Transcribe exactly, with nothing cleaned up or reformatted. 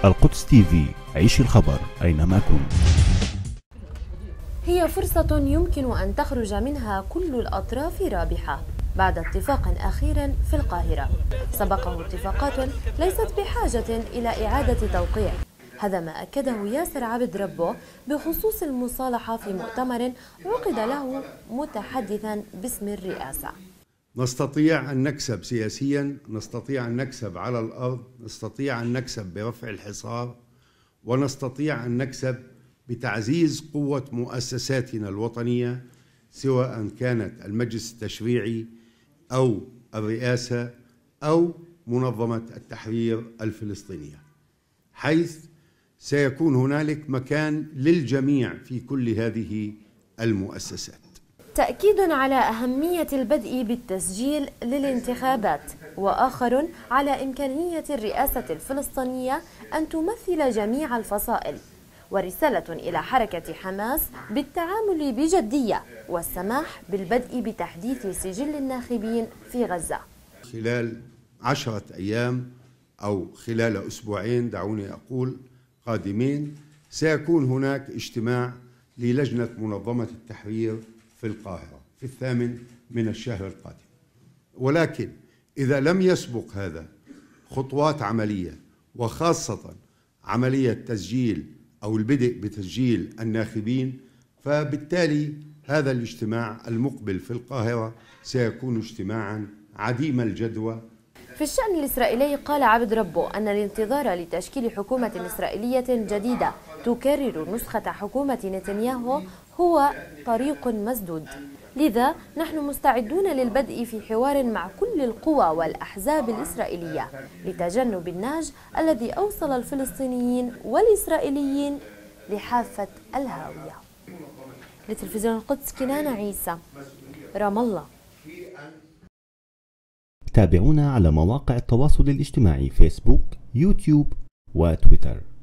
القدس تي في، عيش الخبر أينما كنت. هي فرصة يمكن أن تخرج منها كل الأطراف رابحة بعد اتفاق أخير في القاهرة سبقه اتفاقات ليست بحاجة إلى إعادة توقيع. هذا ما أكده ياسر عبد ربه بخصوص المصالحة في مؤتمر عقد له متحدثا باسم الرئاسة. نستطيع أن نكسب سياسيا، نستطيع أن نكسب على الأرض، نستطيع أن نكسب برفع الحصار، ونستطيع أن نكسب بتعزيز قوة مؤسساتنا الوطنية، سواء كانت المجلس التشريعي أو الرئاسة أو منظمة التحرير الفلسطينية، حيث سيكون هنالك مكان للجميع في كل هذه المؤسسات. تأكيد على أهمية البدء بالتسجيل للانتخابات، وآخر على إمكانية الرئاسة الفلسطينية أن تمثل جميع الفصائل، ورسالة إلى حركة حماس بالتعامل بجدية والسماح بالبدء بتحديث سجل الناخبين في غزة. خلال عشرة أيام أو خلال أسبوعين، دعوني أقول قادمين، سيكون هناك اجتماع للجنة منظمة التحرير في القاهرة في الثامن من الشهر القادم. ولكن إذا لم يسبق هذا خطوات عملية، وخاصة عملية تسجيل أو البدء بتسجيل الناخبين، فبالتالي هذا الاجتماع المقبل في القاهرة سيكون اجتماعا عديم الجدوى. في الشأن الإسرائيلي قال عبد ربه أن الانتظار لتشكيل حكومة إسرائيلية جديدة تكرر نسخة حكومة نتنياهو هو طريق مسدود، لذا نحن مستعدون للبدء في حوار مع كل القوى والأحزاب الإسرائيلية لتجنب النهج الذي أوصل الفلسطينيين والإسرائيليين لحافة الهاوية. لتلفزيون القدس كنانة عيسى، رام الله. تابعونا على مواقع التواصل الاجتماعي فيسبوك، يوتيوب وتويتر.